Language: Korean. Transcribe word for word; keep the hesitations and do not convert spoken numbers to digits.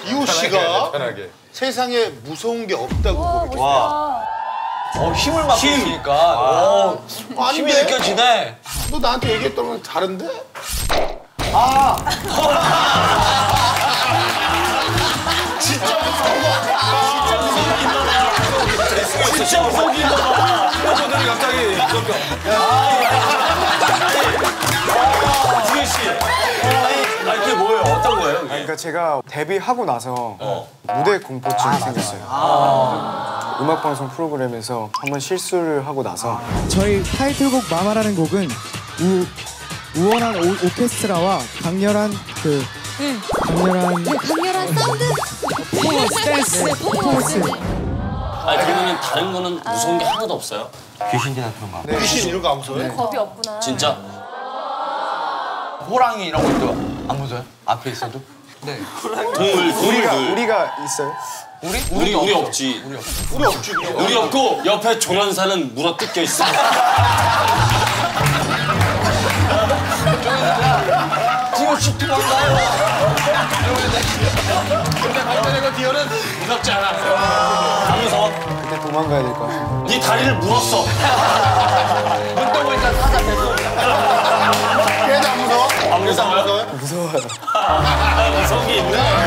이호 씨가 편하게. 세상에 무서운 게 없다고 고백했어요. 와. 어, 힘을 맡고 있으니까. 어, 힘이 느껴지네. 너 나한테 얘기했던 건 다른데? 아! 진짜 무서운 거. 진짜 무서운 게 있나 봐. 친구들이 갑자기. 지현 씨. 아니, 그게 뭐예요? 어떤 거예요? 아니, 그러니까 제가 데뷔하고 나서 어. 무대 공포증이 아, 생겼어요. 아. 음악방송 프로그램에서 한번 실수를 하고 나서 저희 타이틀곡 마마라는 곡은 우, 우원한 오, 오케스트라와 강렬한 그 응. 강렬한 네, 강렬한 사운드 퍼포먼스 댄스 퍼포먼스. 아니 그러면은 다른 거는 무서운 게 하나도 없어요? 귀신이나 그런 거. 네. 귀신 이런 거 안 무서워요? 네. 겁이 없구나. 진짜? 호랑이 이런 것도 안 무서워요? 앞에 있어도? 네. 동물, 우리가 동물들. 우리가 있어요? 우리? 우리, 우리 없지. 우리 없지. 우리 없지. 우리 없고 옆에 조련사는 물어 뜯겨 있어. 지금 씩 도망가요. 근데 반면에 디어는 무섭지 않아. 안 무서워? 그때 도망가야 될 것 같아요. 네 다리를 물었어. 눈 떠 보니까 사자 됐어. 걔도 안 무서워? 안 무서워요? 무서워요. 무서운 게 있네.